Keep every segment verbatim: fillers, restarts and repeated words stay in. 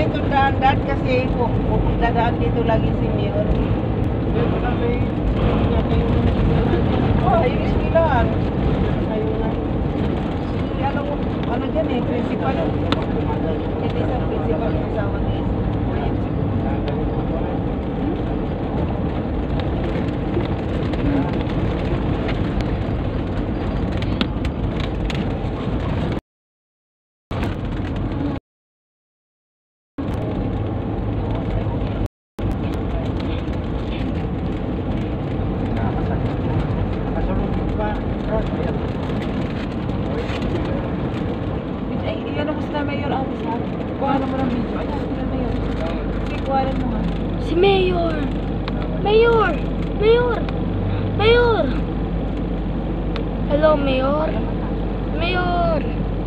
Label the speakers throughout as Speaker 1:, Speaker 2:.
Speaker 1: ito daan-daan kasi dadaan dito lagi si Mayor. Oh, ayun yung ilan. Ayun na. Si ano, ano dyan eh, principal. Hindi sa principal ng asawa niya. Ay, iyan mo sila Mayor Aris ha? Kuha mo ng video. Ay, sila Mayor. Sige, kuha mo nga.
Speaker 2: Si Mayor! Mayor! Mayor! Mayor! Hello, Mayor! Mayor!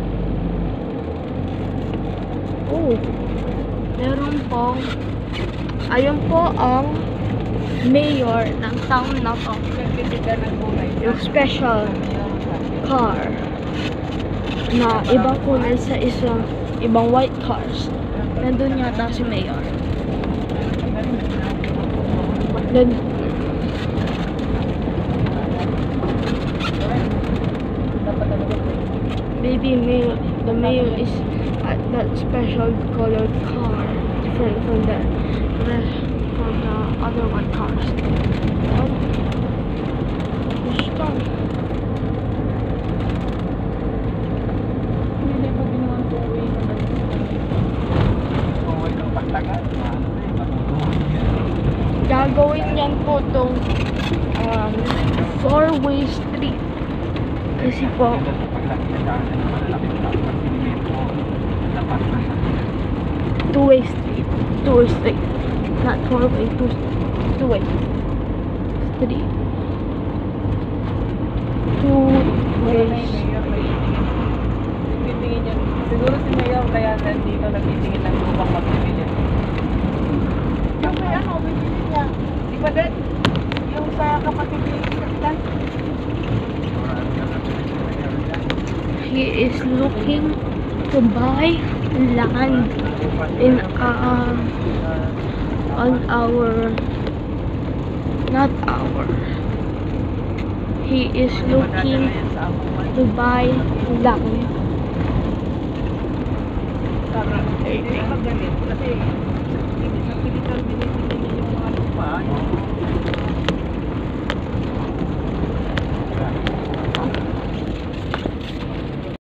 Speaker 2: Oh, meron pong ayun po ang mayor ng town na to. Yung special car na ibang kulay sa isang ibang white cars. Nandun yata si Mayor. Then, maybe mayor, the mayor is at that special colored car, different from the rest from the other white cars. Oh, gusto.
Speaker 1: Hindi pa ginawa ito uwi naman. Uwi ng pagtagal.
Speaker 2: Gagawin yan po itong um, four-way street. Kasi po, two-way street. Two-way street. Not four-way, two, two-way street. Two-way street.
Speaker 1: Titingin yan. Siguro si Mayor kaya nandito nagtitingin ng lupang magbibili. Yung may ano, bibili niya. Di ba din? Yung sa kapatid ni Kapitan.
Speaker 2: He is looking to buy land in uh, on our not our he is looking to buy land.
Speaker 1: Hindi magalit kasi sa Pilitan binibili niya yung mga lupa.